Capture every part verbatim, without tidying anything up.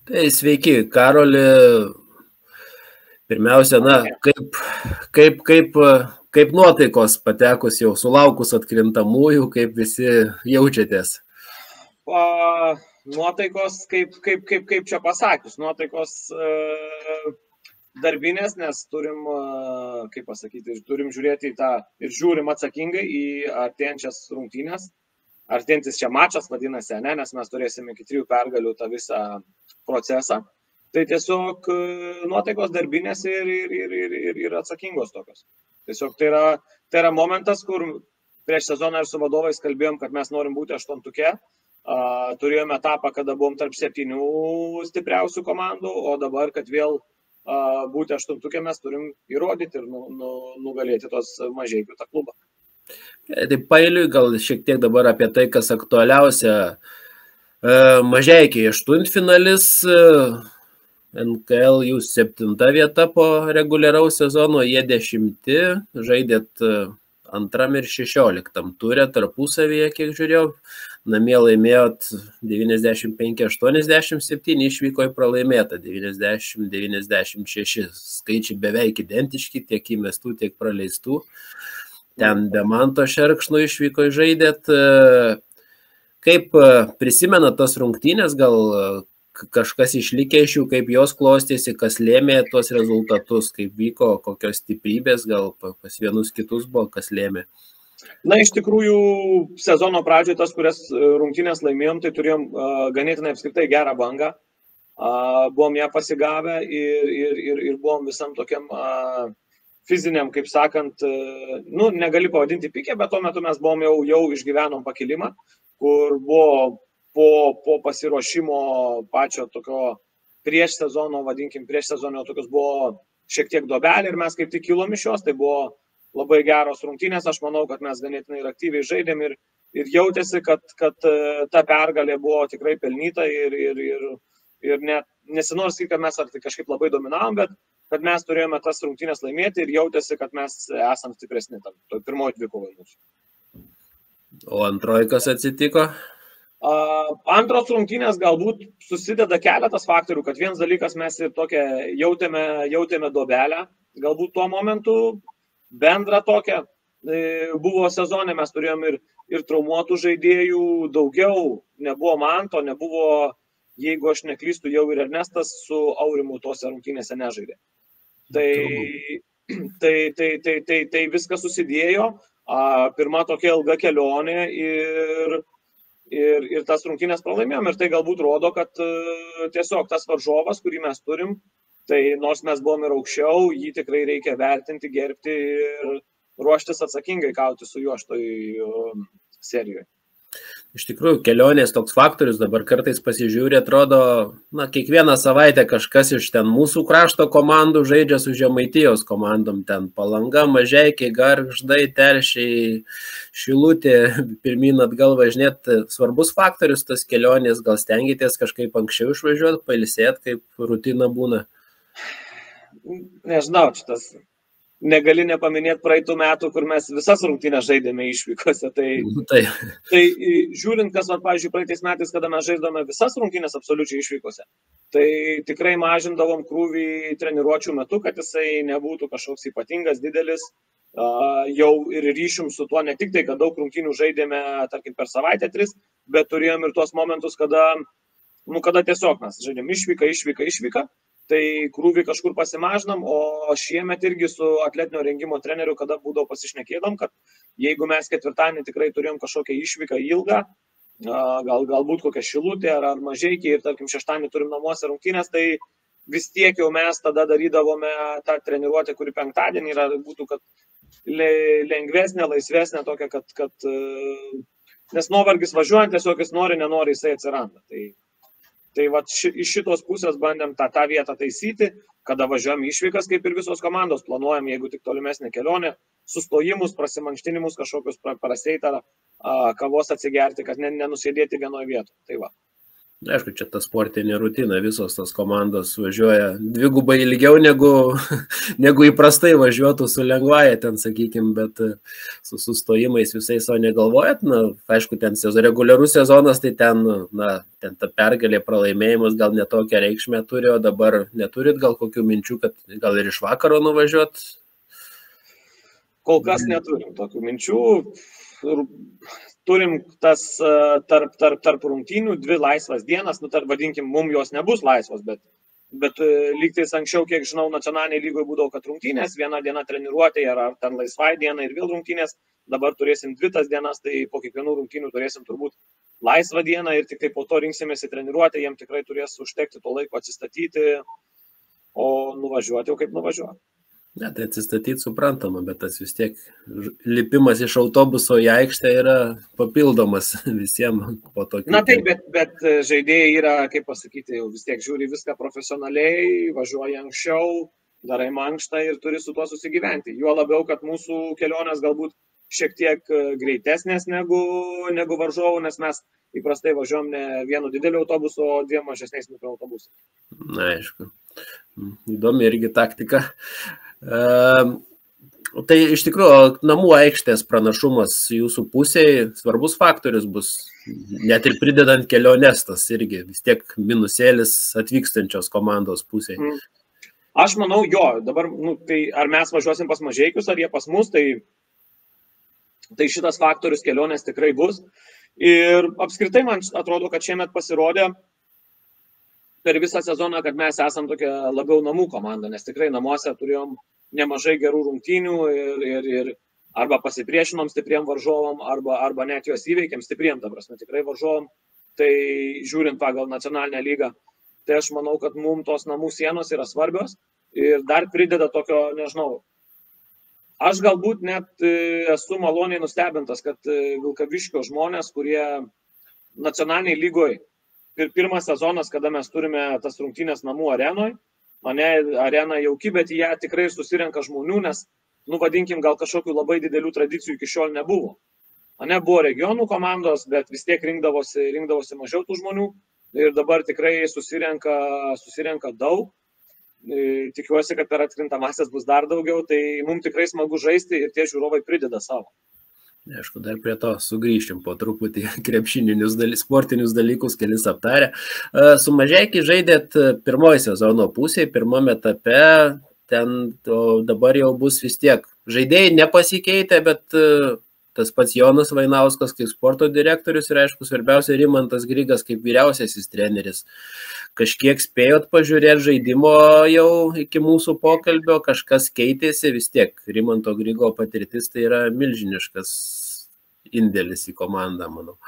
Tai sveiki, Karoli. Pirmiausia, na, kaip, kaip, kaip, kaip nuotaikos patekus jau sulaukus atkrintamųjų, kaip visi jaučiatės? O, nuotaikos, kaip, kaip, kaip, kaip čia pasakius, nuotaikos e, darbinės, nes turim, e, kaip pasakyti, turim žiūrėti į tą ir žiūrim atsakingai į artėjančias rungtynės. Artėjantis čia mačas vadinasi, ne, nes mes turėsime iki trijų pergalių tą visą procesą. Tai tiesiog nuotaikos darbinės ir, ir, ir, ir, ir, ir atsakingos tokios. Tiesiog tai yra, tai yra momentas, kur prieš sezoną ir su vadovais kalbėjom, kad mes norim būti aštuntuke. Uh, turėjome etapą, kada buvom tarp septynių stipriausių komandų, o dabar, kad vėl uh, būti aštuntuke, mes turim įrodyti ir nu, nu, nugalėti tos mažeikių tą klubą. Tai pailiui gal šiek tiek dabar apie tai, kas aktualiausia. Uh, mažeikiai aštuntfinalis. Uh... N K L jūs septinta vieta po reguliaraus sezono, jie dešimti, žaidėt antram ir šešioliktam turė tarpusavyje, kiek žiūrėjau, namie laimėjot devyniasdešimt penki aštuoniasdešimt septyni, išvyko į pralaimėtą devyniasdešimt devyniasdešimt šeši, skaičiai beveik identiški, tiek įmestų, tiek praleistų. Ten be Manto Šerkšno išvyko žaidėt. Kaip prisimenat tas rungtynės, gal kažkas išlikė iš jų, kaip jos klostėsi, kas lėmė tuos rezultatus, kaip vyko, kokios stiprybės, gal pas vienus kitus buvo, kas lėmė? Na, iš tikrųjų, sezono pradžioje tas, kurias rungtynės laimėjom, tai turėjom uh, ganėtinai apskritai gerą bangą. Uh, buvom ją pasigavę ir, ir, ir, ir buvom visam tokiam uh, fiziniam, kaip sakant, uh, nu, negali pavadinti pikė, bet tuo metu mes buvom jau, jau išgyvenom pakilimą, kur buvo Po, po pasiruošimo pačio tokio prieš sezono, vadinkim, prieš sezono tokios buvo šiek tiek dobelė ir mes kaip tik kilom iš jos, tai buvo labai geros rungtynės, aš manau, kad mes ganėtinai ir aktyviai žaidėm ir, ir jautėsi, kad, kad ta pergalė buvo tikrai pelnyta ir, ir, ir, ir net nesinori sakyti, kad mes ar tai kažkaip labai dominavom, bet kad mes turėjome tas rungtynės laimėti ir jautėsi, kad mes esam stipresni tam, toj pirmoji dvikovai mūsų. O antroji kas atsitiko? Uh, antros rungtynės galbūt susideda keletas faktorių, kad vienas dalykas mes ir tokią jautėme, jautėme dobelę, galbūt tuo momentu bendrą tokią e, buvo sezone, mes turėjom ir, ir traumuotų žaidėjų daugiau, nebuvo Manto, nebuvo, jeigu aš neklystu, jau ir Ernestas su Aurimu tose rungtynėse nežaidė. Tai, tai, tai, tai, tai, tai viskas susidėjo, uh, pirma tokia ilga kelionė ir Ir, ir tas rungtynės pralaimėjom ir tai galbūt rodo, kad uh, tiesiog tas varžovas, kurį mes turim, tai nors mes buvom ir aukščiau, jį tikrai reikia vertinti, gerbti ir ruoštis atsakingai kauti su juo šitoj uh, serijoje. Iš tikrųjų, kelionės toks faktorius, dabar kartais pasižiūrė, atrodo, na, kiekvieną savaitę kažkas iš ten mūsų krašto komandų žaidžia su Žemaitijos komandom, ten Palanga, Mažeikiai, Gargždai, Telšiai, Šilutė, pirmyn atgal važinėti. Svarbus faktorius tas kelionės, gal stengiatės kažkaip anksčiau išvažiuoti, pailsėti, kaip rutina būna? Nežinau, šitas negali nepaminėti praeitų metų, kur mes visas rungtynės žaidėme išvykose. Tai, tai. tai žiūrint, kas, va, pavyzdžiui, praeitais metais, kada mes žaidome visas rungtynės absoliučiai išvykose, tai tikrai mažindavom krūvį treniruočių metu, kad jisai nebūtų kažkoks ypatingas, didelis. Uh, jau ir ryšium su tuo, ne tik tai, kad daug rungtynių žaidėme, tarkim, per savaitę tris, bet turėjom ir tuos momentus, kada, nu, kada tiesiog mes žaidėm išvyką, išvyką, išvyką. Tai krūvį kažkur pasimažinam, o šiemet irgi su atletinio rengimo treneriu, kada būdavo pasišnekėdam, kad jeigu mes ketvirtadienį tikrai turėjom kažkokią išvyką ilgą, gal, galbūt kokią Šilutę ar, ar Mažeikiai ir, tarkim, šeštadienį turim namuose rungtynės, tai vis tiek jau mes tada darydavome tą treniruotę, kuri penktadienį yra, būtų, kad lengvesnė, laisvesnė tokia, kad, kad nes nuovargis važiuojant, tiesiog jis nori, nenori, jisai atsiranda. Tai, Tai va, ši, iš šitos pusės bandėm tą, tą vietą taisyti, kada važiuojam išvykas, kaip ir visos komandos, planuojam, jeigu tik tolimesnė kelionė, sustojimus, prasimankštinimus kažkokius praseit ar a, kavos atsigerti, kad ne, nenusėdėti vienoje vietoje. Tai va. Aišku, čia ta sportinė rutina, visos tos komandos važiuoja dvigubai ilgiau negu, negu įprastai važiuotų su lengvaja ten, sakykime, bet su sustojimais visais o negalvojat. Na, aišku, ten reguliarus sezonas, tai ten, na, ten ta pergalė pralaimėjimas gal netokią reikšmę turi, o dabar neturit gal kokių minčių, kad gal ir iš vakaro nuvažiuot? Kol kas neturim tokių minčių. Turim tas tarp, tarp, tarp rungtynių dvi laisvas dienas, nu, tarp, vadinkim, mums jos nebus laisvos, bet, bet lygtais anksčiau, kiek žinau, nacionaliniai lygoje būdavo, kad rungtynės, viena diena treniruotėje ar, ar ten laisvai diena ir vėl rungtynės, dabar turėsim dvi tas dienas, tai po kiekvienų rungtynių turėsim turbūt laisvą dieną ir tik tai po to rinksimės į treniruotę, jiem tikrai turės užtekti to laiko atsistatyti, o nuvažiuoti jau kaip nuvažiuoti. Ne, tai atsistatyti suprantama, bet tas vis tiek lipimas iš autobuso į aikštę yra papildomas visiems po tokio. Na taip, bet, bet žaidėjai yra, kaip pasakyti, vis tiek žiūri viską profesionaliai, važiuoja anksčiau, darai mankštą ir turi su tuo susigyventi. Juo labiau, kad mūsų kelionės galbūt šiek tiek greitesnės negu, negu varžovų, nes mes įprastai važiuom ne vienu dideliu autobusu, o dviem mažesniais mikroautobusais. Na, aišku. Įdomi irgi taktika. Uh, tai iš tikrųjų namų aikštės pranašumas jūsų pusėje svarbus faktorius bus, net ir pridedant keliones, tas irgi vis tiek minusėlis atvykstančios komandos pusėje. Mm. Aš manau, jo, dabar, nu, tai ar mes važiuosim pas Mažeikius, ar jie pas mus, tai, tai šitas faktorius kelionės tikrai bus. Ir apskritai man atrodo, kad šiemet pasirodė per visą sezoną, kad mes esam tokia labiau namų komanda, nes tikrai namuose turėjom nemažai gerų rungtynių ir, ir, ir arba pasipriešinom stipriem varžovom, arba, arba net juos įveikėm stipriem, ta prasme, tikrai varžovom, tai žiūrint pagal nacionalinę lygą, tai aš manau, kad mums tos namų sienos yra svarbios ir dar prideda tokio, nežinau, aš galbūt net esu maloniai nustebintas, kad Vilkaviškio žmonės, kurie nacionaliniai lygoje, ir pirmas sezonas, kada mes turime tas rungtynės namų arenoj, mane arena jauki, bet į ją tikrai susirenka žmonių, nes, nu vadinkim, gal kažkokių labai didelių tradicijų iki šiol nebuvo. Mane buvo regionų komandos, bet vis tiek rinkdavosi, rinkdavosi mažiau tų žmonių ir dabar tikrai susirenka, susirenka daug. Tikiuosi, kad per atkrintamasias bus dar daugiau, tai mums tikrai smagu žaisti ir tie žiūrovai prideda savo. Aišku, dar prie to sugrįžtim po truputį krepšininius daly, sportinius dalykus kelis aptarę. Su Mažeikiai žaidėt pirmoji sezono pusėje, pirmame etape, ten dabar jau bus vis tiek. Žaidėjai nepasikeitė, bet tas pats Jonas Vainauskas kaip sporto direktorius ir aišku, svarbiausia Rimantas Grigas kaip vyriausiasis treneris. Kažkiek spėjot pažiūrėti žaidimo jau iki mūsų pokalbio, kažkas keitėsi, vis tiek Rimanto Grigo patirtis tai yra milžiniškas indėlis į komandą, manau.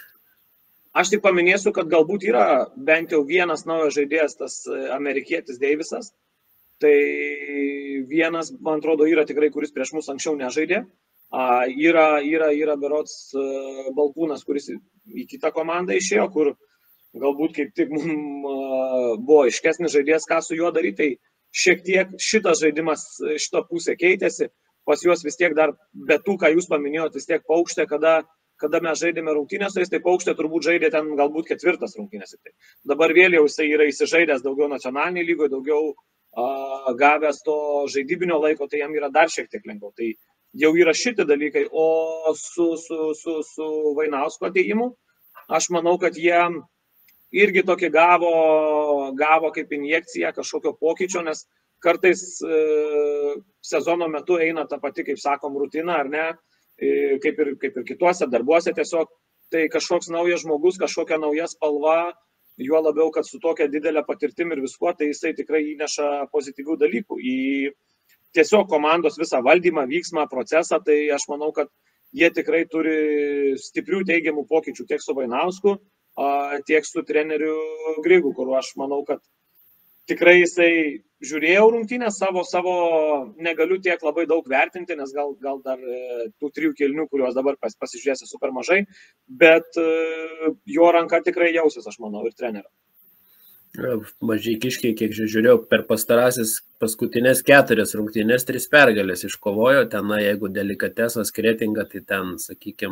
Aš tik paminėsiu, kad galbūt yra bent jau vienas naujas žaidėjas, tas amerikietis Deivisas. Tai vienas, man atrodo, yra tikrai, kuris prieš mus anksčiau nežaidė. Yra, yra, yra berods Balkūnas, kuris į kitą komandą išėjo, kur galbūt kaip tik mums buvo aiškesnis žaidėjas, ką su juo daryti, tai šiek tiek šitas žaidimas, šita pusė keitėsi, pas juos vis tiek dar, bet tų, ką jūs paminėjote, vis tiek Paukštė, kada, kada mes žaidėme rungtynės, tai Paukštė turbūt žaidė ten galbūt ketvirtas rungtynės. Dabar vėl jau jisai yra įsižaidęs daugiau nacionaliniai lygoje, daugiau a, gavęs to žaidybinio laiko, tai jam yra dar šiek tiek lengviau. Tai jau yra šitie dalykai, o su, su, su, su Vainausko atėjimu, aš manau, kad jie irgi tokį gavo, gavo kaip injekciją kažkokio pokyčio, nes kartais e, sezono metu eina ta pati, kaip sakom, rutina, ar ne, e, kaip, ir, kaip ir kituose darbuose tiesiog, tai kažkoks naujas žmogus, kažkokia nauja spalva, juo labiau, kad su tokia didelė patirtim ir viskuo, tai jisai tikrai įneša pozityvių dalykų į tiesiog komandos visą valdymą, vyksmą, procesą, tai aš manau, kad jie tikrai turi stiprių teigiamų pokyčių tiek su Vainausku, tiek su treneriu Grigu, kur aš manau, kad tikrai jisai žiūrėjau rungtynės savo, savo negaliu tiek labai daug vertinti, nes gal, gal dar tų trijų kėlinių, kuriuos dabar pas, pasižiūrėsi super mažai, bet jo ranka tikrai jausis, aš manau, ir trenerio. Mažeikiškiai, kiek žiūrėjau, per pastarasis paskutinės keturias rungtynės tris pergalės iškovojo, ten, jeigu delikatesas Kretinga, tai ten, sakykime,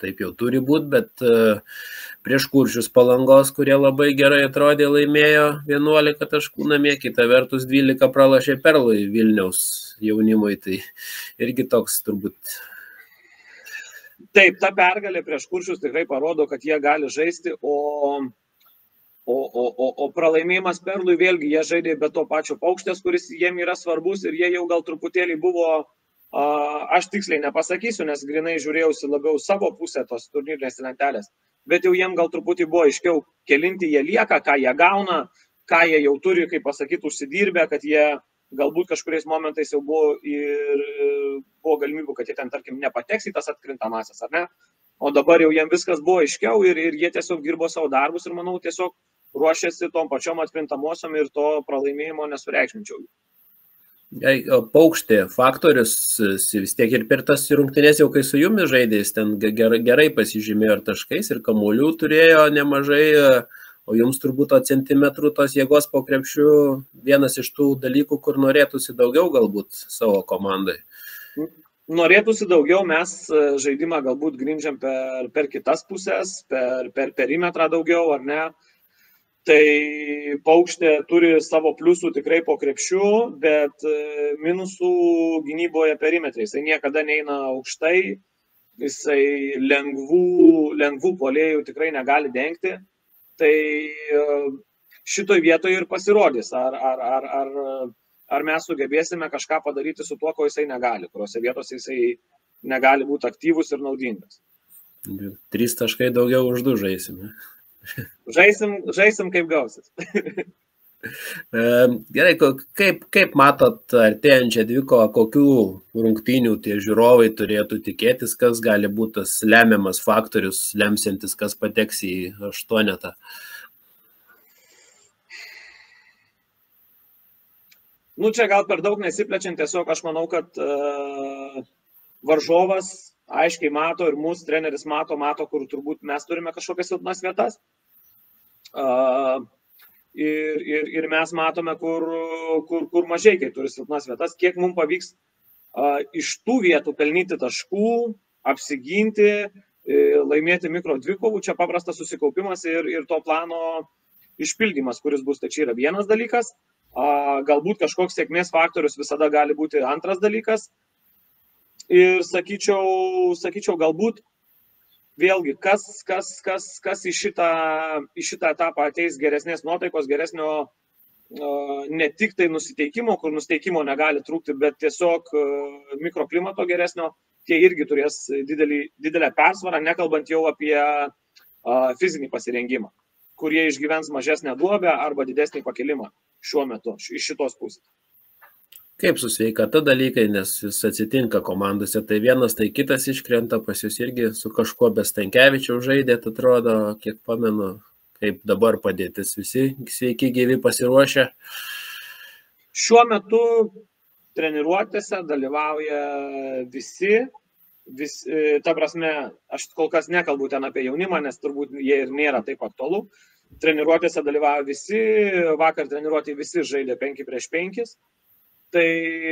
taip jau turi būti, bet prieš Kuršius Palangos, kurie labai gerai atrodė, laimėjo vienuolika taškų namie, kita vertus dvylika pralašė Perlui Vilniaus jaunimui, tai irgi toks turbūt. Taip, ta pergalė prieš Kuršius tikrai parodo, kad jie gali žaisti, o, o, o, o, o pralaimėjimas Perlui vėlgi jie žaidė be to pačio Paukštės, kuris jiem yra svarbus ir jie jau gal truputėlį buvo, a, aš tiksliai nepasakysiu, nes grinai žiūrėjausi labiau savo pusę tos turnyrinės lentelės, bet jau jiem gal truputį buvo aiškiau, kelinti jie lieka, ką jie gauna, ką jie jau turi, kaip pasakyti, užsidirbę, kad jie galbūt kažkuriais momentais jau buvo ir buvo galimybė, kad jie ten, tarkim, nepateks į tas atkrintamasias, ar ne? O dabar jau jiems viskas buvo aiškiau ir, ir jie tiesiog dirbo savo darbus ir, manau, tiesiog ruošėsi tom pačiom atkrintamosiom ir to pralaimėjimo nesureikšminčiau. Paukštė faktorius vis tiek ir per tas rungtynės jau, kai su jumis žaidėjais, ten gerai, gerai pasižymėjo ir taškais, ir kamuolių turėjo nemažai, o jums turbūt centimetrų tos jėgos po krepšių vienas iš tų dalykų, kur norėtųsi daugiau galbūt savo komandai. Norėtųsi daugiau, mes žaidimą galbūt grindžiam per, per kitas pusės, per, per perimetrą daugiau, ar ne? Tai Paukštė turi savo pliusų tikrai po krepšių, bet minusų gynyboje perimetrai. Jisai niekada neina aukštai, jisai lengvų, lengvų puolėjų tikrai negali dengti. Tai šitoj vietoje ir pasirodys, ar, ar, ar, ar, ar mes sugebėsime kažką padaryti su tuo, ko jisai negali, kuriuose vietose jisai negali būti aktyvus ir naudingas. Trys taškai daugiau už du žaisime. Žaisim, žaisim kaip gausis. Gerai, kaip, kaip matot artėjančią dvikovą, kokių rungtynių tie žiūrovai turėtų tikėtis, kas gali būti tas lemiamas faktorius, lemsiantis, kas pateks į aštuonetą? Nu, čia gal per daug nesiplečiant, tiesiog aš manau, kad uh, varžovas aiškiai mato ir mūsų treneris mato, mato, kur turbūt mes turime kažkokias silpnas vietas. Uh, Ir, ir, ir mes matome, kur, kur, kur mažai, kai turi silpnas vietas, kiek mums pavyks a, iš tų vietų pelnyti taškų, apsiginti, laimėti mikro dvikovų, čia paprastas susikaupimas ir, ir to plano išpildymas, kuris bus, tai čia yra vienas dalykas, a, galbūt kažkoks sėkmės faktorius visada gali būti antras dalykas ir sakyčiau, sakyčiau galbūt vėlgi, kas, kas, kas, kas į, šitą, į šitą etapą ateis geresnės nuotaikos, geresnio uh, ne tik tai nusiteikimo, kur nusiteikimo negali trūkti, bet tiesiog uh, mikroklimato geresnio, tie irgi turės didelį, didelę persvarą, nekalbant jau apie uh, fizinį pasirengimą, kurie išgyvens mažesnę duobę arba didesnį pakilimą šiuo metu, iš šitos pusės. Kaip su sveikata dalykai, nes jis atsitinka komandose, tai vienas, tai kitas iškrenta, pas jūs irgi su kažkuo be Stankevičiaus žaidėt, atrodo, kiek pamenu, kaip dabar padėtis, visi sveiki gyvi pasiruošę. Šiuo metu treniruotėse dalyvauja visi, vis, ta prasme, aš kol kas nekalbu ten apie jaunimą, nes turbūt jie ir nėra taip aktualu. Treniruotėse dalyvauja visi, vakar treniruotėje visi žaidė penki prieš penkis. Tai,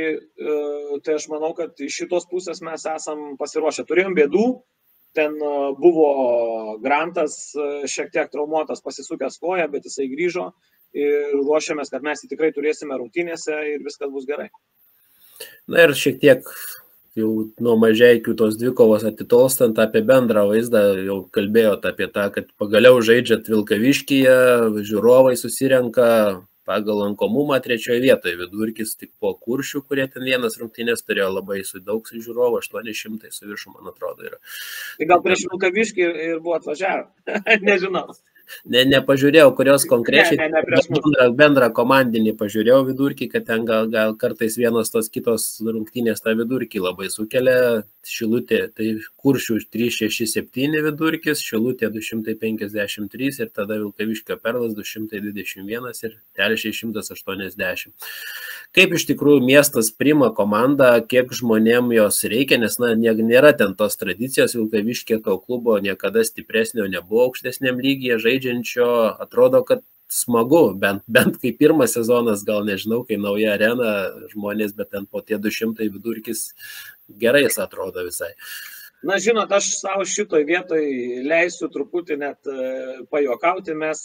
tai aš manau, kad iš šitos pusės mes esam pasiruošę. Turėjom bėdų, ten buvo Grantas šiek tiek traumuotas, pasisukęs koją, bet jisai grįžo ir ruošiamės, kad mes jį tikrai turėsime rungtynėse ir viskas bus gerai. Na ir šiek tiek jau nuo Mažeikių tos dvikovos atitolstant apie bendrą vaizdą, jau kalbėjot apie tą, kad pagaliau žaidžiat Vilkaviškyje, žiūrovai susirenka pagal lankomumą trečioje vietoje, vidurkis tik po Kuršių, kurie ten vienas rungtynės turėjo labai su daug žiūrovų, aštuoni šimtai su viršų, man atrodo, yra. Tai gal prieš Vilkaviškį ir buvo atvažiavę, nežinau. Ne, nepažiūrėjau, kurios konkrečiai ne, ne, ne, bendrą, bendrą komandinį pažiūrėjau vidurkį, kad ten gal, gal kartais vienos tos kitos rungtynės tą vidurkį labai sukelia. Šilutė, tai Kuršių trys šeši septyni vidurkis, Šilutė du šimtai penkiasdešimt trys ir tada Vilkaviškio Perlas du šimtai dvidešimt vienas ir Telšiai šimtas aštuoniasdešimt. Kaip iš tikrųjų miestas priima komandą, kiek žmonėm jos reikia, nes na, nėra ten tos tradicijos, Vilkaviškė to klubo niekada stipresnio nebuvo aukštesniam lygyje žaidžiančio, atrodo, kad smagu, bent, bent kai pirmas sezonas, gal nežinau, kai nauja arena žmonės, bet ten po tie du šimtai vidurkis gerai jis atrodo visai. Na, žinot, aš savo šitoj vietoj leisiu truputį net pajokauti, mes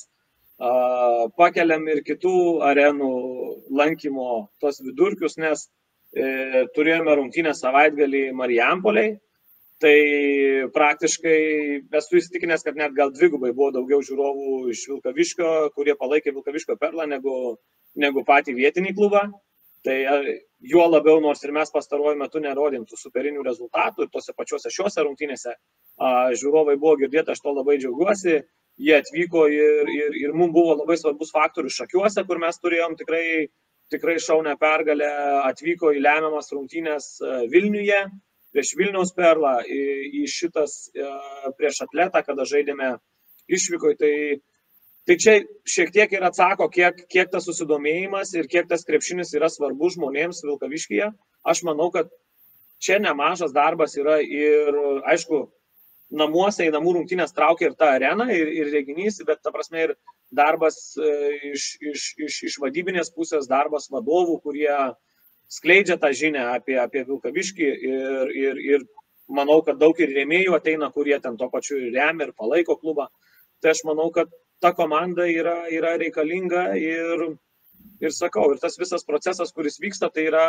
a, pakeliam ir kitų arenų lankymo tos vidurkius, nes e, turėjome rungtynę savaitgalį Marijampolėj, tai praktiškai esu įsitikinęs, kad net gal dvigubai buvo daugiau žiūrovų iš Vilkaviškio, kurie palaikė Vilkaviškio Perlą negu, negu patį vietinį klubą. Tai juo labiau, nors ir mes pastaruoju metu nerodėm tų superinių rezultatų ir tose pačiuose šiuose rungtynėse a, žiūrovai buvo girdėti, aš to labai džiaugiuosi. Jie atvyko ir, ir, ir mums buvo labai svarbus faktorius Šakiuose, kur mes turėjom tikrai, tikrai šaunę pergalę, atvyko į lemiamas rungtynės Vilniuje, prieš Vilniaus Perlą, į, į šitas prieš Atletą, kada žaidėme išvykoje. Tai Tai čia šiek tiek ir atsako, kiek, kiek tas susidomėjimas ir kiek tas krepšinis yra svarbus žmonėms Vilkaviškyje. Aš manau, kad čia nemažas darbas yra ir, aišku, namuose į namų rungtynės traukia ir ta arena, ir, ir reginys, bet ta prasme ir darbas iš, iš, iš, iš vadybinės pusės, darbas vadovų, kurie skleidžia tą žinią apie, apie Vilkaviškį ir, ir, ir manau, kad daug ir rėmėjų ateina, kurie ten to pačiu remia ir palaiko klubą. Tai aš manau, kad ta komanda yra, yra reikalinga ir, ir sakau, ir tas visas procesas, kuris vyksta, tai yra,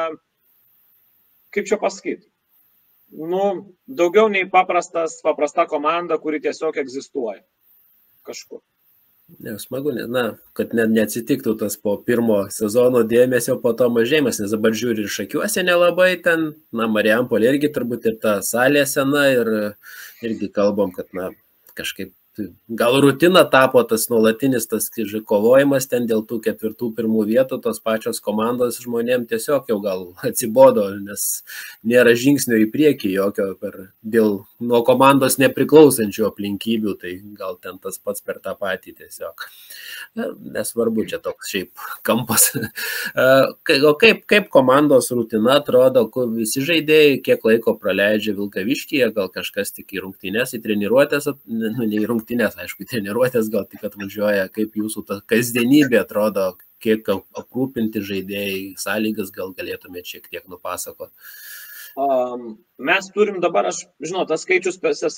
kaip čia pasakyti, nu, daugiau nei paprastas, paprasta komanda, kuri tiesiog egzistuoja kažkur. Ne, smagu, na, kad net neatsitiktų tas po pirmo sezono dėmesio, po to mažėjimas, nes dabar žiūri ir Šakiuose nelabai ten, na, Marijampolė irgi turbūt ir ta salė sena ir irgi kalbam, kad, na, kažkaip gal rutina tapo tas nuolatinis tas kovojimas ten dėl tų ketvirtų pirmų vietų, tos pačios komandos žmonėm tiesiog jau gal atsibodo, nes nėra žingsnio į priekį jokio per, dėl nuo komandos nepriklausančių aplinkybių, tai gal ten tas pats per tą patį tiesiog. Nesvarbu, čia toks šiaip kampas. O kaip, kaip komandos rutina atrodo, kur visi žaidėjai, kiek laiko praleidžia Vilkaviškyje, gal kažkas tik į rungtynes, į treniruotės, nu, ne į rungtynes, Nes, aišku, treniruotės gal tik atvažiuoja, kaip jūsų ta kasdienybė atrodo, kiek aprūpinti žaidėjai, sąlygas gal galėtumėte šiek tiek nupasakoti. Um, mes turim dabar, aš žinau, tas skaičius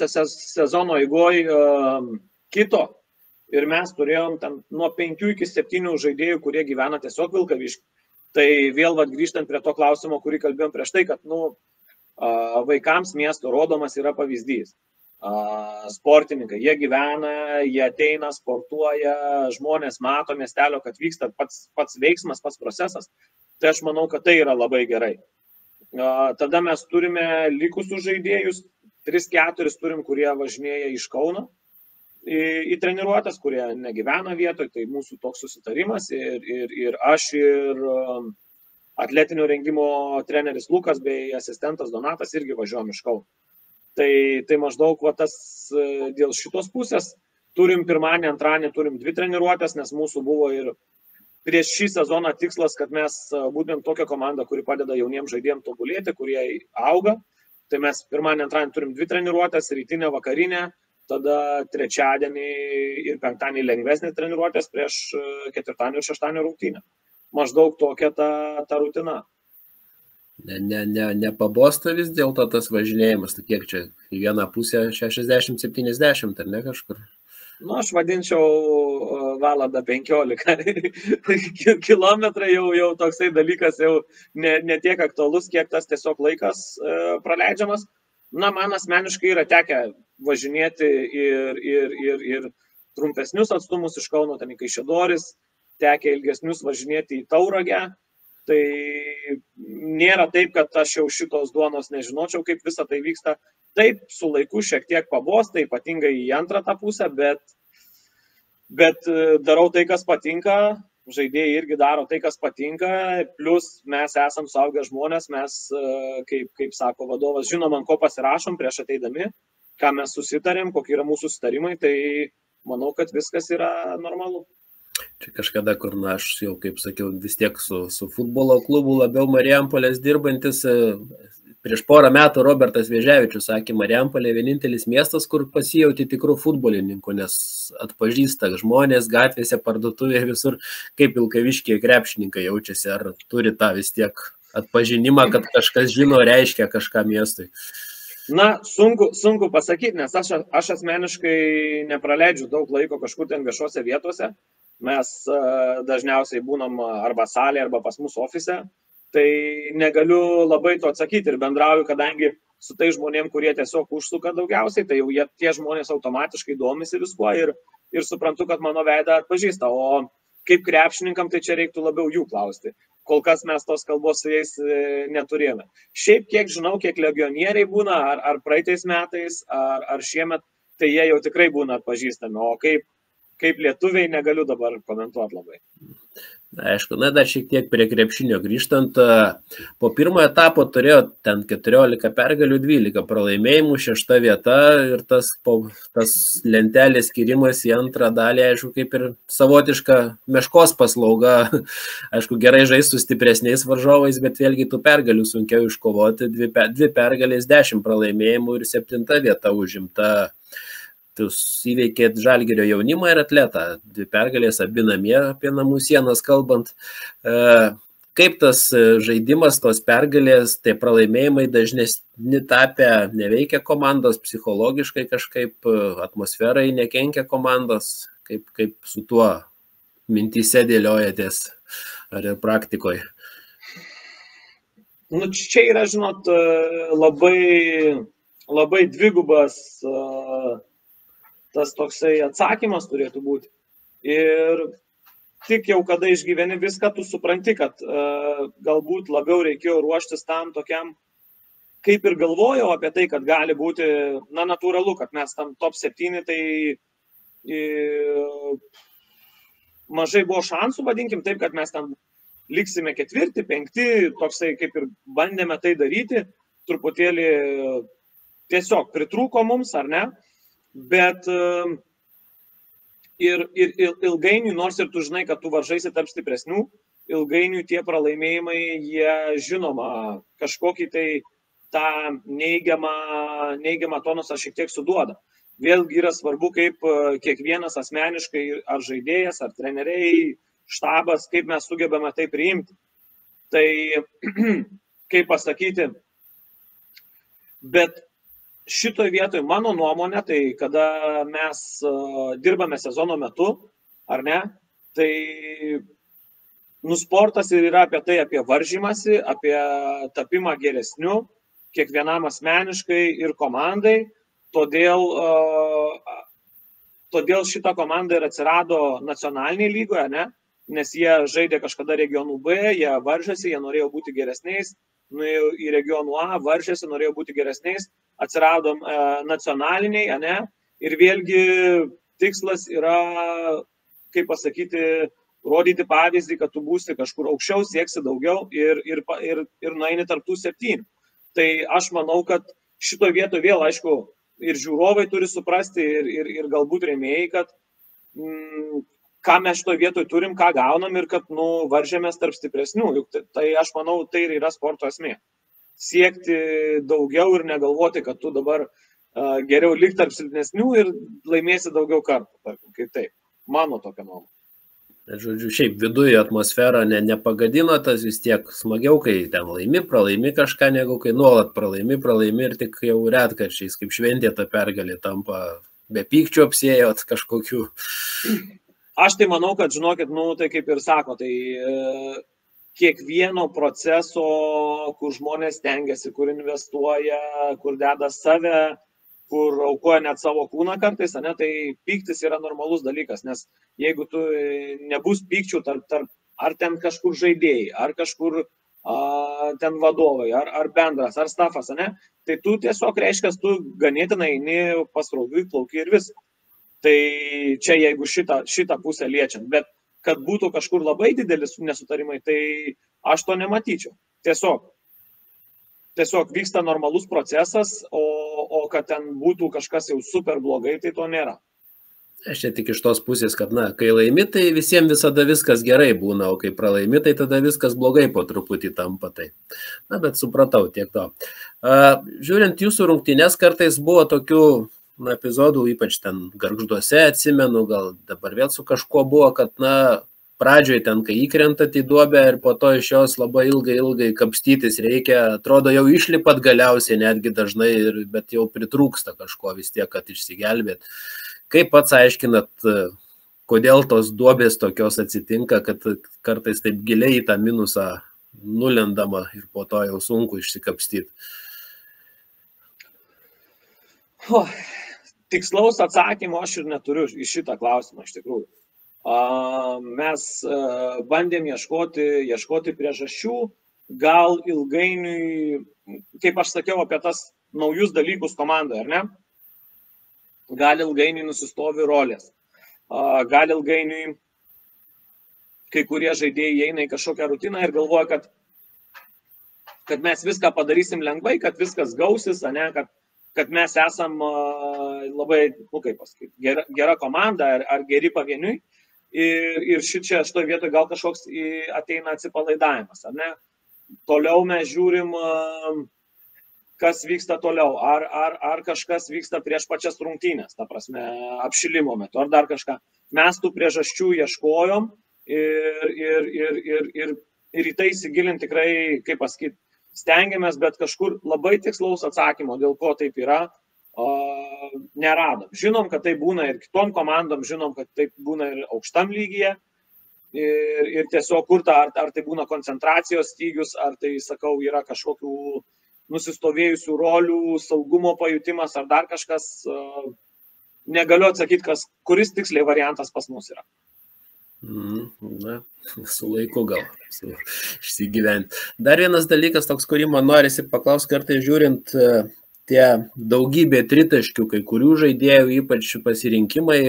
sezono eigoj um, kito ir mes turėjom ten nuo penkių iki septynių žaidėjų, kurie gyvena tiesiog Vilkavišky. Tai vėl vat, grįžtant prie to klausimo, kurį kalbėjom prieš tai, kad nu, uh, vaikams miesto rodomas yra pavyzdys. Sportininkai, jie gyvena, jie ateina, sportuoja, žmonės mato miestelio, kad vyksta pats, pats veiksmas, pats procesas. Tai aš manau, kad tai yra labai gerai. Tada mes turime likusius žaidėjus, tris keturis turim, kurie važinėja iš Kauno į, į treniruotės, kurie negyvena vietoje, tai mūsų toks susitarimas ir, ir, ir aš ir atletinio rengimo treneris Lukas bei asistentas Donatas irgi važiuojam iš Kauno. Tai, tai maždaug va, tas dėl šitos pusės turim pirmąjį, antrąjį, turim dvi treniruotės, nes mūsų buvo ir prieš šį sezoną tikslas, kad mes būtumėm tokia komanda, kuri padeda jauniems žaidėjams tobulėti, kurie auga. Tai mes pirmąjį, antrąjį turim dvi treniruotės, rytinę, vakarinę, tada trečiadienį ir penktadienį lengvesnė treniruotės prieš ketvirtadienį ir šeštadienį rungtynę. Maždaug tokia ta, ta rutina. Ne, ne, ne, nepabosta vis dėlto tas važinėjimas, tai kiek čia į vieną pusę šešiasdešimt septyniasdešimt, ar ne kažkur? Nu, aš vadinčiau valandą penkiolika. Kilometrai jau, jau toksai dalykas jau ne, ne tiek aktualus, kiek tas tiesiog laikas e, praleidžiamas. Na, man asmeniškai yra tekę važinėti ir, ir, ir, ir trumpesnius atstumus iš Kauno, ten į Kaišiadoris, tekę ilgesnius važinėti į Tauragę. Tai nėra taip, kad aš jau šitos duonos nežinočiau, kaip visa tai vyksta. Taip, su laiku šiek tiek pabosta, ypatingai į antrą tą pusę, bet, bet darau tai, kas patinka, žaidėjai irgi daro tai, kas patinka, plus mes esam suaugę žmonės, mes, kaip, kaip sako vadovas, žinom, ant ko pasirašom prieš ateidami, ką mes susitarėm, kokie yra mūsų susitarimai, tai manau, kad viskas yra normalu. Čia kažkada, kur, na, aš jau, kaip sakiau, vis tiek su, su futbolo klubu labiau Marijampolės dirbantis, prieš porą metų Robertas Vėžiavičius sakė, Marijampolė vienintelis miestas, kur pasijauti tikrų futbolininkų, nes atpažįsta žmonės gatvėse, parduotuvėje, visur, kaip Vilkaviškyje krepšininkai jaučiasi, ar turi tą vis tiek atpažinimą, kad kažkas žino, reiškia kažką miestui. Na, sunku, sunku pasakyti, nes aš, aš asmeniškai nepraleidžiu daug laiko kažkur ten viešose vietose. Mes uh, dažniausiai būnam arba salėje, arba pas mus ofise. Tai negaliu labai to atsakyti ir bendrauju, kadangi su tai žmonėm, kurie tiesiog užsuka daugiausiai, tai jau jie, tie žmonės automatiškai domisi viskuo ir, ir suprantu, kad mano veidą atpažįsta. O kaip krepšininkam, tai čia reiktų labiau jų klausti. Kol kas mes tos kalbos su jais neturėjome. Šiaip kiek žinau, kiek legionieriai būna, ar, ar praeitais metais, ar, ar šiemet, tai jie jau tikrai būna atpažįstami. O kaip, kaip lietuviai negaliu dabar komentuoti labai. Aišku, na dar šiek tiek prie krepšinio grįžtant, po pirmo etapo turėjo ten keturiolika pergalių, dvylika pralaimėjimų, šešta vieta ir tas, po, tas lentelės skirimas į antrą dalį, aišku, kaip ir savotiška meškos paslauga, aišku, gerai žaisti su stipresniais varžovais, bet vėlgi tų pergalių sunkiau iškovoti, dvi, dvi pergalės, dešimt pralaimėjimų ir septinta vieta užimta. Jūs įveikėt Žalgirio jaunimą ir atletą, dvi pergalės, abi namie, apie namų sienas kalbant. Kaip tas žaidimas, tos pergalės, tai pralaimėjimai dažnesni tapę neveikia komandos, psichologiškai kažkaip atmosferai nekenkia komandos, kaip, kaip su tuo mintyse dėliojatės ar ir praktikoje? Nu, čia yra, žinot, labai, labai dvigubas tas toksai atsakymas turėtų būti. Ir tik jau kada išgyveni viską, tu supranti, kad uh, galbūt labiau reikėjo ruoštis tam tokiam, kaip ir galvojau apie tai, kad gali būti, na, natūralu, kad mes tam top septyni, tai uh, mažai buvo šansų, vadinkim taip, kad mes tam liksime ketvirti, penkti, toksai kaip ir bandėme tai daryti, truputėlį tiesiog pritrūko mums, ar ne? Bet ir, ir, ir ilgainiui, nors ir tu žinai, kad tu varžaisi tarp stipresnių, ilgainiui tie pralaimėjimai, jie žinoma kažkokį tai tą neigiamą, neigiamą tonusą šiek tiek suduoda. Vėlgi yra svarbu, kaip kiekvienas asmeniškai, ar žaidėjas, ar treneriai, štabas, kaip mes sugebame tai priimti. Tai, kaip pasakyti, bet šitoje vietoje mano nuomonė, tai kada mes uh, dirbame sezono metu, ar ne, tai nu, sportas ir yra apie tai, apie varžymąsi, apie tapimą geresniu, kiekvienam asmeniškai ir komandai, todėl, uh, todėl šita komanda ir atsirado nacionaliniai lygoje, ne, nes jie žaidė kažkada regionų B, jie varžėsi, jie norėjo būti geresniais, nuėjo į regionų A, varžėsi, norėjo būti geresniais, atsiradom e, nacionaliniai, ne? Ir vėlgi tikslas yra, kaip pasakyti, rodyti pavyzdį, kad tu būsi kažkur aukščiau, sieksi daugiau ir, ir, ir, ir nueini tarp tų septynių. Tai aš manau, kad šitoje vietoje vėl, aišku, ir žiūrovai turi suprasti, ir, ir, ir galbūt rėmėjai, kad mm, ką mes šitoje vietoje turim, ką gaunam ir kad nu, varžėmės tarp stipresnių. Juk tai, tai aš manau, tai ir yra sporto esmė. Siekti daugiau ir negalvoti, kad tu dabar uh, geriau lik tarp silpnesnių ir laimėsi daugiau kartų. Kaip taip, mano tokia nuomonė. Žodžiu, šiaip viduje atmosfera ne, nepagadino, tas vis tiek smagiau, kai ten laimi, pralaimi kažką, negu kai nuolat pralaimi, pralaimi ir tik jau retkarčiais, kaip šventė ta pergalė tampa be pykčio apsėjot kažkokių. Aš tai manau, kad žinokit, nu, tai kaip ir sako, tai e, kiekvieno proceso, kur žmonės tengiasi, kur investuoja, kur deda save, kur aukoja net savo kūną kartais, ne, tai pyktis yra normalus dalykas, nes jeigu tu nebus pykčių tarp, tarp ar ten kažkur žaidėjai, ar kažkur a, ten vadovai, ar, ar bendras, ar stafas, ne, tai tu tiesiog reiškia, tu ganėtinai eini pasroviui, plauki ir viską. Tai čia jeigu šitą, šitą pusę liečiant, bet kad būtų kažkur labai didelis nesutarimai, tai aš to nematyčiau. Tiesiog, tiesiog vyksta normalus procesas, o, o kad ten būtų kažkas jau super blogai, tai to nėra. Aš čia tik iš tos pusės, kad, na, kai laimi, tai visiems visada viskas gerai būna, o kai pralaimi, tai tada viskas blogai po truputį tampa. Tai. Na, bet supratau tiek to. Uh, žiūrint jūsų rungtynes, kartais buvo tokių na, epizodų, ypač ten Gargžduose, atsimenu, gal dabar vėl su kažkuo buvo, kad, na, pradžioje ten, kai įkrentat į duobę ir po to iš jos labai ilgai, ilgai kapstytis reikia, atrodo jau išlipat galiausiai netgi dažnai, ir, bet jau pritrūksta kažko vis tiek, kad išsigelbėt. Kaip pats aiškinat, kodėl tos duobės tokios atsitinka, kad kartais taip giliai į tą minusą nulendama ir po to jau sunku išsikapstyti? Oh, tikslaus atsakymo aš ir neturiu į šitą klausimą iš tikrųjų. Uh, mes uh, bandėm ieškoti, ieškoti priežasčių, gal ilgainiui, kaip aš sakiau apie tas naujus dalykus komandoje, ar ne? Gal ilgainiui nusistovi rolės. Uh, gal ilgainiui kai kurie žaidėjai eina į kažkokią rutiną ir galvoja, kad, kad mes viską padarysim lengvai, kad viskas gausis, ne, kad, kad mes esam uh, labai, nu kaip pasakyti, gera, gera komanda ar, ar geri pavieniui. Ir, ir šičia šitoje vietoje gal kažkoks ateina atsipalaidavimas. Ar ne? Toliau mes žiūrim, uh, kas vyksta toliau. Ar, ar, ar kažkas vyksta prieš pačias rungtynės, ta prasme, apšilimo metu, ar dar kažką. Mes tų priežasčių ieškojom. Ir, ir, ir, ir, ir, ir į tai įsigilinti tikrai, kaip pasakyti, stengiamės, bet kažkur labai tikslaus atsakymo, dėl ko taip yra, uh, neradom. Žinom, kad tai būna ir kitom komandom, žinom, kad taip būna ir aukštam lygyje. Ir, ir tiesiog kur ta, ar, ar tai būna koncentracijos stygius, ar tai, sakau, yra kažkokių nusistovėjusių rolių, saugumo pajutimas, ar dar kažkas. Uh, negaliu atsakyti, kas, kuris tiksliai variantas pas mus yra. Na, su laiku gal su, išsigyventi. Dar vienas dalykas toks, kurį man norisi paklausti, kartais žiūrint tie daugybė tritaškių, kai kurių žaidėjų, ypač pasirinkimai,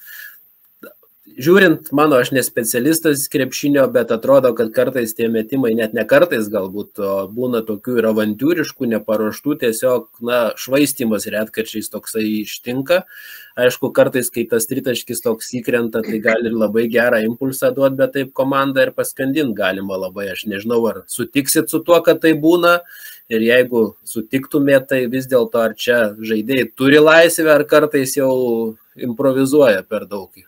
žiūrint, mano, aš ne specialistas krepšinio, bet atrodo, kad kartais tie metimai, net ne kartais galbūt, būna tokių ir avantiūriškų, neparuoštų, tiesiog, na, švaistymas retkarčiais toksai ištinka. Aišku, kartais, kai tas tritaškis toks įkrenta, tai gali ir labai gerą impulsą duoti, bet taip komandą ir paskandinti galima labai. Aš nežinau, ar sutiksit su tuo, kad tai būna, ir jeigu sutiktumėt, tai vis dėlto ar čia žaidėjai turi laisvę, ar kartais jau improvizuoja per daug.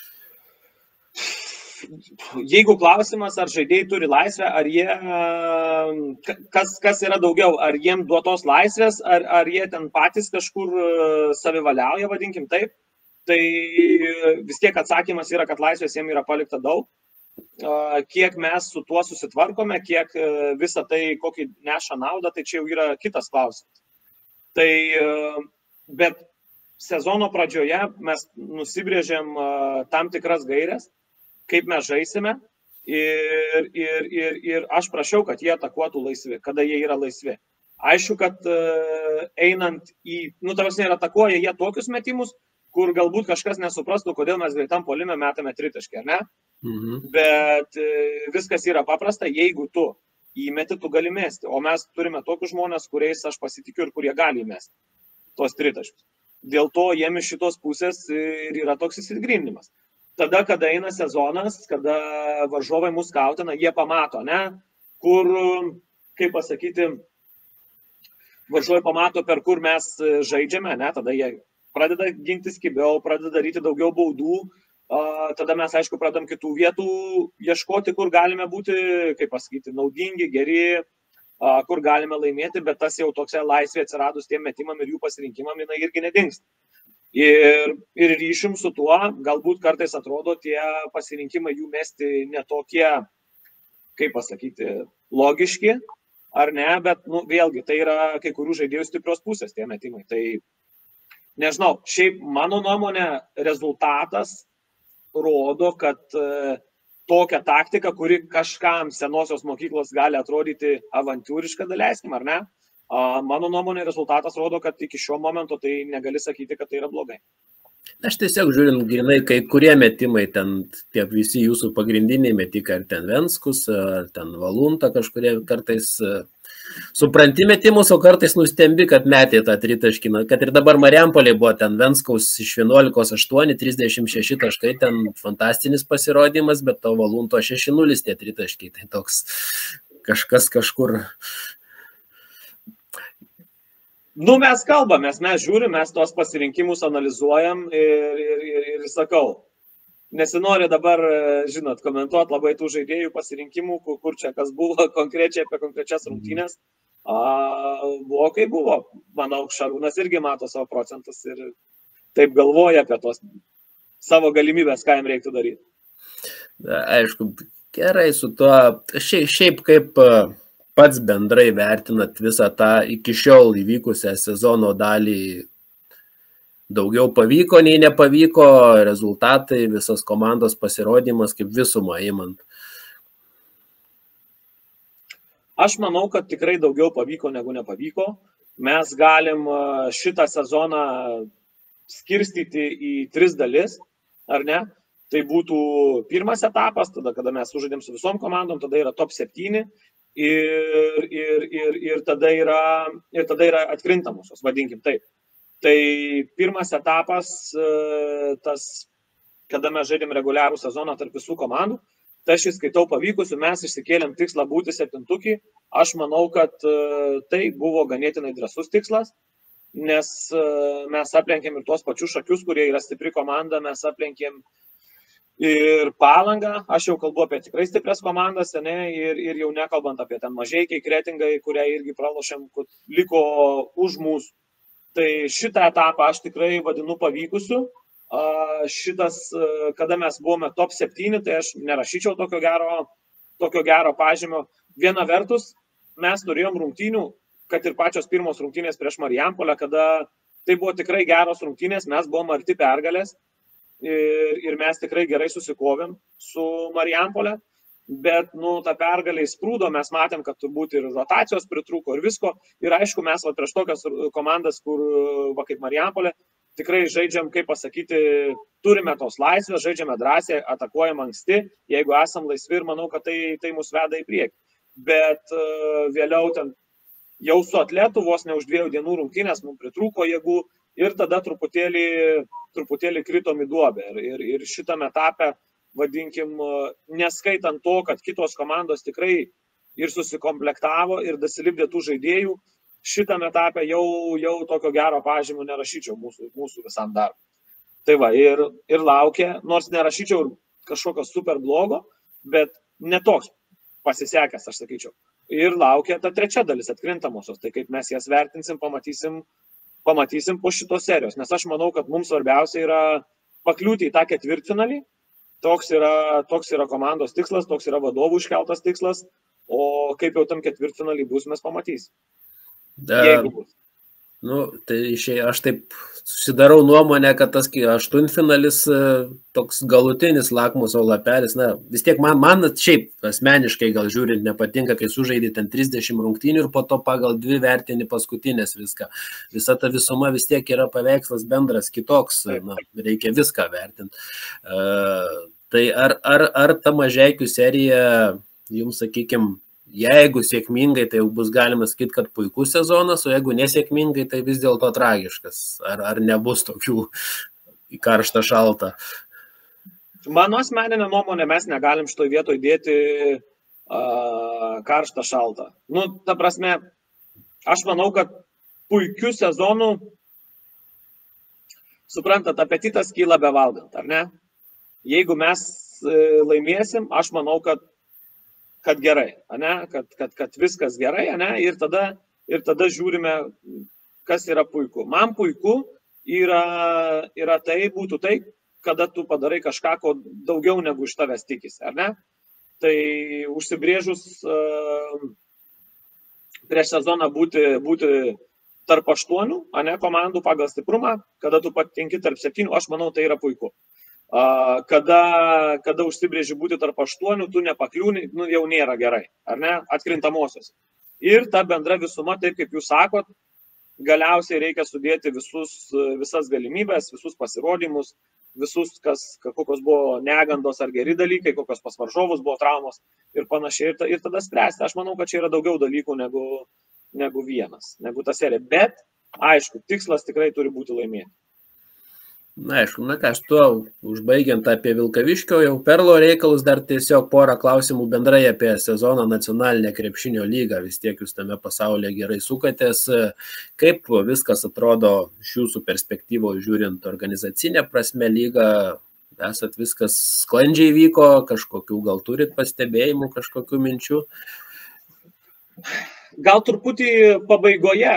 Jeigu klausimas, ar žaidėjai turi laisvę, ar jie, kas, kas yra daugiau, ar jiem duotos laisvės, ar, ar jie ten patys kažkur savivaliauja, vadinkim taip, tai vis tiek atsakymas yra, kad laisvės jiem yra palikta daug. Kiek mes su tuo susitvarkome, kiek visą tai, kokį neša naudą, tai čia jau yra kitas klausimas. Tai, bet sezono pradžioje mes nusibrėžėm tam tikras gairias, kaip mes žaisime, ir, ir, ir, ir aš prašiau, kad jie atakuotų laisvi, kada jie yra laisvi. Aišku, kad uh, einant į, nu, tavasne ir atakuoja jie tokius metimus, kur galbūt kažkas nesuprastų, kodėl mes greitam puolime metame tritaškį, ar ne? Mhm. Bet uh, viskas yra paprasta, jeigu tu įmeti, tu gali mesti, o mes turime tokius žmonės, kuriais aš pasitikiu ir kurie gali mesti tos tritaškius. Dėl to jiem iš šitos pusės ir yra toks įsigrindinimas. Tada, kada eina sezonas, kada varžovai mus skautina, jie pamato, ne, kur, kaip pasakyti, varžovai pamato, per kur mes žaidžiame, ne, tada jie pradeda gintis kibiau, pradeda daryti daugiau baudų, tada mes, aišku, pradedam kitų vietų ieškoti, kur galime būti, kaip pasakyti, naudingi, geri, kur galime laimėti, bet tas jau tokia laisvė atsiradus tiem metimam ir jų pasirinkimam, jinai irgi nedingsta. Ir, ir ryšim su tuo, galbūt kartais atrodo tie pasirinkimai jų mesti netokie, kaip pasakyti, logiški, ar ne, bet nu, vėlgi tai yra kai kurių žaidėjų stiprios pusės tie metimai. Tai nežinau, šiaip mano nuomonė rezultatas rodo, kad e, tokia taktika, kuri kažkam senosios mokyklos gali atrodyti avantūriška, daleiskim, ar ne? Mano nuomonė rezultatas rodo, kad iki šio momento tai negali sakyti, kad tai yra blogai. Aš tiesiog žiūrint, grinai, kai kurie metimai, ten tie visi jūsų pagrindiniai metikai, ar ten Venskus, ar ten Valunta kažkurie kartais supranti metimus, o kartais nustembi, kad metė tą tritaškį. Kad ir dabar Marijampolėje buvo ten Venskaus iš vienuolikos aštuoni, trisdešimt šeši taškai, ten fantastinis pasirodymas, bet to Valunto šeši nulis tie tritaškiai. Tai toks kažkas kažkur... Nu, mes kalbame, mes žiūrim, mes tos pasirinkimus analizuojam ir, ir, ir, ir sakau, nesinori dabar, žinot, komentuoti labai tų žaidėjų pasirinkimų, kur čia kas buvo konkrečiai apie konkrečias rungtynės. A, buvo kaip buvo. Manau, Šarūnas irgi mato savo procentus ir taip galvoja apie tos savo galimybės, ką jam reiktų daryti. Aišku, gerai su tuo. Šiaip, šiaip kaip pats bendrai vertinat visą tą iki šiol įvykusią sezono dalį, daugiau pavyko, nei nepavyko, rezultatai, visas komandos pasirodymas, kaip visumą įmant? Aš manau, kad tikrai daugiau pavyko, negu nepavyko. Mes galim šitą sezoną skirstyti į tris dalis, ar ne? Tai būtų pirmas etapas, tada, kada mes sužaidėm su visom komandom, tada yra top septyni ir, ir, ir, ir, tada, yra, ir tada yra atkrintamosios, vadinkim taip. Tai pirmas etapas, tas, kada mes žaidėm reguliarų sezoną tarp visų komandų, tai aš įskaitau pavykusiu, mes išsikėlėm tikslą būti septintukį. Aš manau, kad tai buvo ganėtinai drąsus tikslas, nes mes aplenkėm ir tuos pačius Šakius, kurie yra stipri komanda, mes aplenkėm ir Palangą, aš jau kalbu apie tikrai stiprias komandas, ne, ir, ir jau nekalbant apie ten Mažeikiai, Kretingai, kurią irgi pralošėm, kad liko už mūsų. Tai šitą etapą aš tikrai vadinu pavykusiu. Šitas, kada mes buvome top septyni, tai aš nerašyčiau tokio gero, tokio gero pažymio. Viena vertus, mes turėjom rungtynių, kad ir pačios pirmos rungtynės prieš Marijampolę, kada tai buvo tikrai geros rungtynės, mes buvom arti pergalės ir, ir mes tikrai gerai susikovėm su Marijampolė, bet nu, tą pergalę įsprūdo, mes matėm, kad turbūt ir rotacijos pritrūko ir visko. Ir aišku, mes va, prieš tokias komandas, kur va, kaip Marijampolė, tikrai žaidžiam, kaip pasakyti, turime tos laisvės, žaidžiame drąsiai, atakuojam anksti, jeigu esam laisvi ir manau, kad tai, tai mus veda į priekį. Bet uh, vėliau ten jau su Atletu vos ne už dviejų dienų rungtynės mums pritrūko jėgų ir tada truputėlį, truputėlį kritom į duobę. Ir, ir, ir šitame etape, vadinkim, neskaitant to, kad kitos komandos tikrai ir susikomplektavo ir dasilipdė tų žaidėjų, šitame etape jau, jau tokio gero pažymio nerašyčiau mūsų, mūsų visam darbui. Tai va, ir, ir laukia, nors nerašyčiau kažkokio super blogo, bet netoks pasisekęs, aš sakyčiau. Ir laukia ta trečia dalis atkrintamosios, tai kaip mes jas vertinsim, pamatysim, pamatysim po šitos serijos. Nes aš manau, kad mums svarbiausia yra pakliūti į tą ketvirtfinalį. Toks yra, toks yra komandos tikslas, toks yra vadovų iškeltas tikslas, o kaip jau tam ketvirtfinalį bus, mes pamatysim. Da, nu, tai išėjai, aš taip susidarau nuomonę, kad tas aštuntfinalis toks galutinis lakmuso lapelis, na, vis tiek man, man šiaip asmeniškai gal žiūrint nepatinka, kai sužaidė ten trisdešimt rungtynių ir po to pagal dvi vertini paskutinės viską. Visa ta visuma vis tiek yra paveikslas bendras kitoks, na, reikia viską vertinti. Uh, tai ar, ar, ar ta Mažeikių serija, jums sakykime, jeigu sėkmingai, tai jau bus galima sakyti, kad puikus sezonas, o jeigu nesėkmingai, tai vis dėlto tragiškas. Ar, ar nebus tokių į karštą šaltą? Mano asmeninė nuomonė, mes negalim šitoj vietoj dėti uh, karštą šaltą. Nu, ta prasme, aš manau, kad puikių sezonų, suprantat, apetitas kyla bevalgant, ar ne? Jeigu mes laimėsim, aš manau, kad kad gerai, ane? Kad, kad, kad viskas gerai, ane? Ir, tada, ir tada žiūrime, kas yra puiku. Man puiku yra, yra tai, būtų tai, kada tu padarai kažką, ko daugiau negu iš tavęs tikisi, ar ne? Tai užsibrėžus uh, prieš sezoną būti, būti tarp aštuonių, ane, komandų pagal stiprumą, kada tu patenki tarp septynių, aš manau, tai yra puiku. Kada, kada užsibrėži būti tarp aštuonių, tu nepakliūni, nu, jau nėra gerai, ar ne, atkrintamosios. Ir ta bendra visuma, taip kaip jūs sakot, galiausiai reikia sudėti visus, visas galimybės, visus pasirodymus, visus, kas, kokios buvo negandos ar geri dalykai, kokios pas varžovus buvo traumos ir panašiai, ir, ir tada spręsti. Aš manau, kad čia yra daugiau dalykų negu, negu vienas, negu ta serija. Bet, aišku, tikslas tikrai turi būti laimėti. Na, aišku, na ką, aš tuo užbaigiant apie Vilkaviškio jau Perlo reikalus, dar tiesiog porą klausimų bendrai apie sezoną nacionalinę krepšinio lygą, vis tiek jūs tame pasaulyje gerai sukatės. Kaip viskas atrodo iš jūsų perspektyvos žiūrint organizacinę prasme lygą, esat viskas sklandžiai vyko, kažkokių gal turit pastebėjimų, kažkokių minčių? Gal truputį pabaigoje,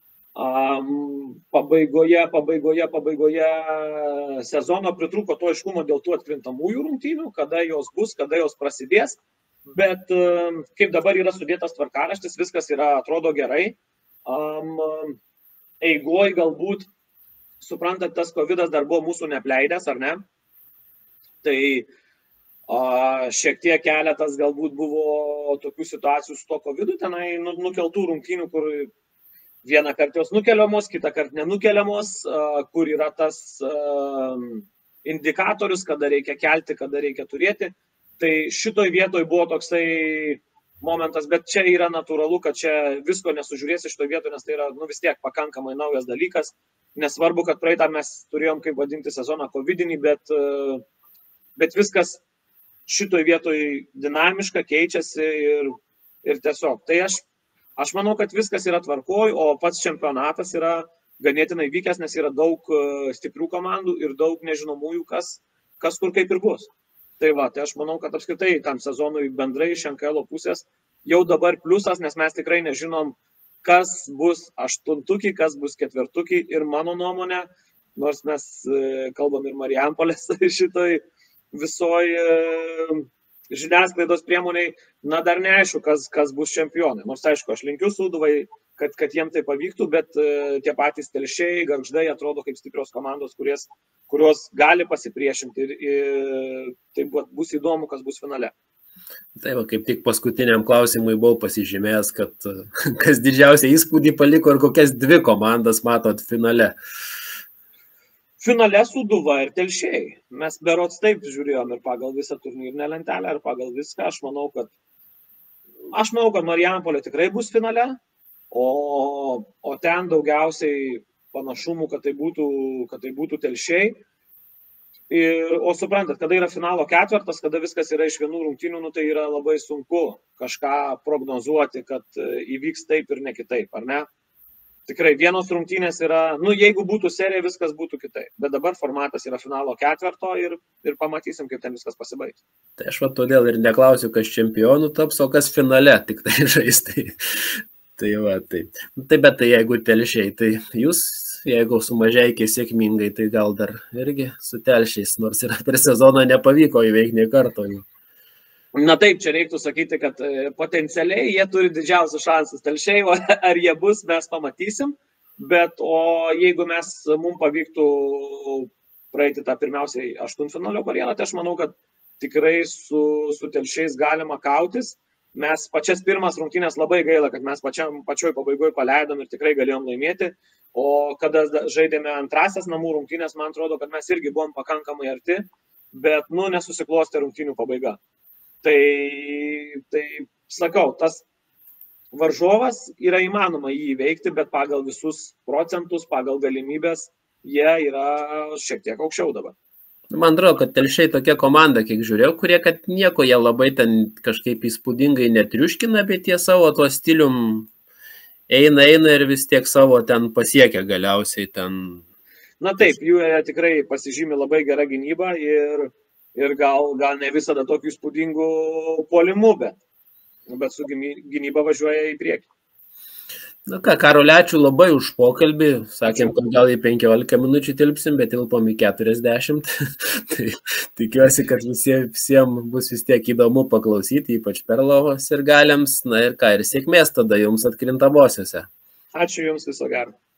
um, pabaigoje, pabaigoje, pabaigoje sezono pritrūko to aiškumo dėl tų atkrintamųjų rungtynių, kada jos bus, kada jos prasidės, bet um, kaip dabar yra sudėtas tvarkaraštis, viskas yra, atrodo gerai. Um, eigoj galbūt, suprantat, tas kovidas dar buvo mūsų neapleidęs, ar ne? Tai a, šiek tiek keletas galbūt buvo tokių situacijų su to kovidu, tenai nukeltų rungtynių, kur vieną kartą jos nukeliamos, kitą kartą nenukeliamos, a, kur yra tas a, indikatorius, kada reikia kelti, kada reikia turėti. Tai šitoj vietoj buvo toksai momentas, bet čia yra natūralu, kad čia visko nesužiūrėsi šitoj vietoj, nes tai yra nu, vis tiek pakankamai naujas dalykas. Nesvarbu, kad praeitą mes turėjom, kaip vadinti, sezoną covidinį, bet, bet viskas šitoj vietoj dinamiška, keičiasi ir, ir tiesiog. Tai aš, aš manau, kad viskas yra tvarkoj, o pats čempionatas yra ganėtinai vykęs, nes yra daug stiprių komandų ir daug nežinomųjų, kas, kas kur kaip ir bus. Tai va, tai aš manau, kad apskritai tam sezonui bendrai iš N K L pusės jau dabar pliusas, nes mes tikrai nežinom, kas bus aštuntukiai, kas bus ketvirtukiai ir mano nuomonė, nors mes kalbam ir Marijampolės šitoj visoj žiniasklaidos priemoniai, na dar neaišku, kas, kas bus čempionai. Nors aišku, aš linkiu Sūduvai, kad, kad jiem tai pavyktų, bet tie patys Telšiai, Gargždai atrodo kaip stiprios komandos, kuries, kurios gali pasipriešinti ir, ir tai bus įdomu, kas bus finale. Taip, kaip tik paskutiniam klausimui buvau pasižymėjęs, kad kas didžiausią įspūdį paliko ir kokias dvi komandas matot finale. Finale Sūduva ir Telšiai. Mes berods taip žiūrėjom ir pagal visą turnyrinę lentelę, ir pagal viską. Aš manau, kad, aš manau, kad Marijampolė tikrai bus finale, o, o ten daugiausiai panašumų, kad tai būtų, kad tai būtų Telšiai. Ir, o suprantat, kada yra finalo ketvertas, kada viskas yra iš vienų rungtynių, nu, tai yra labai sunku kažką prognozuoti, kad įvyks taip ir ne kitaip, ar ne? Tikrai vienos rungtynės yra, nu, jeigu būtų serija, viskas būtų kitaip. Bet dabar formatas yra finalo ketverto ir, ir pamatysim, kaip ten viskas pasibaigs. Tai aš va todėl ir neklausiu, kas čempionų taps, o kas finale tik tai žais. Tai, tai va, tai. Tai bet tai jeigu Telšiai, tai jūs, jeigu su Mažeikiai sėkmingai, tai gal dar irgi su Telšiais, nors ir per sezoną nepavyko įveikti nei karto jų. Na taip, čia reiktų sakyti, kad potencialiai jie turi didžiausius šansus Telšiai, o ar jie bus, mes pamatysim, bet o jeigu mes, mums pavyktų praeiti tą pirmiausiai aštuntfinalio barjerą, tai aš manau, kad tikrai su, su Telšiais galima kautis. Mes pačias pirmas rungtynės labai gaila, kad mes pačiam, pačioj pabaigoje paleidom ir tikrai galėjom laimėti, o kada žaidėme antrasias namų rungtynės, man atrodo, kad mes irgi buvom pakankamai arti, bet, nu, nesusiklostė rungtynių pabaiga. Tai, tai sakau, tas varžovas yra įmanoma jį įveikti, bet pagal visus procentus, pagal galimybės, jie yra šiek tiek aukščiau dabar. Man atrodo, kad Telšiai tokia komanda, kiek žiūrėjau, kurie, kad nieko jie labai ten kažkaip įspūdingai netriuškina, bet jie savo tuo stilium eina, eina ir vis tiek savo ten pasiekia galiausiai ten. Na taip, jų tikrai pasižymi labai gera gynyba ir Ir gal, gal ne visada tokių įspūdingų puolimų, bet, bet su gynyba važiuoja į priekį. Na ką, Karoli, ačiū labai už pokalbį. Sakėm, kad gal į penkiolika minučių tilpsim, bet tilpom į keturiasdešimt. Tai tikiuosi, kad visiems, visiems bus vis tiek įdomu paklausyti, ypač Perlovos ir Galiams. Na ir ką, ir sėkmės tada jums atkrintamosiose. Ačiū jums, viso gero.